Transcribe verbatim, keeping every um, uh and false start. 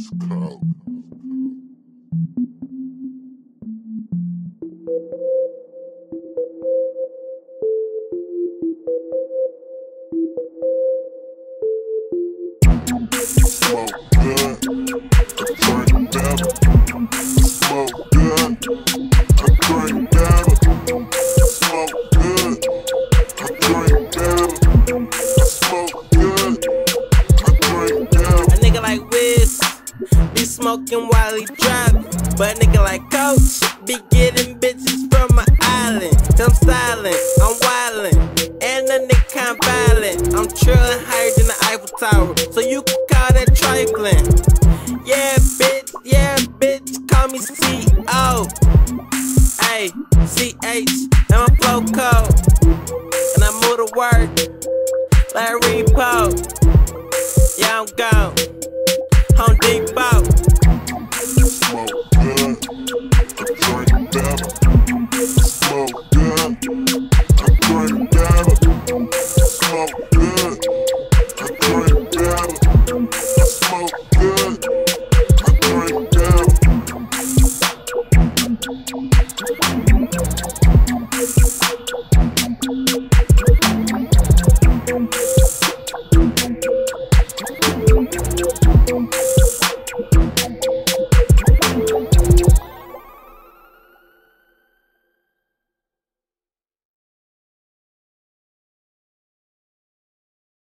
cold. Smoke good, I drink better. Smoke good, I drink better. Smoke good, I drink better. Smoke good, I drink better. A nigga like Wiz be smoking while he driving, but a nigga like Coach be getting bitches from my island. I'm styling, I'm wildin', and a nigga kinda violent. I'm trillin' higher than the Eiffel Tower, so you can call that trifling. Yeah, bitch, yeah, bitch, call me C O. Ay, C H, and my flow code, and I move the word like repo. Yeah, I'm gone, Home Depot. Smoke good, I drink better. Smoke good, I drink better. Smoke good, I drink better. Smoke good, I drink better.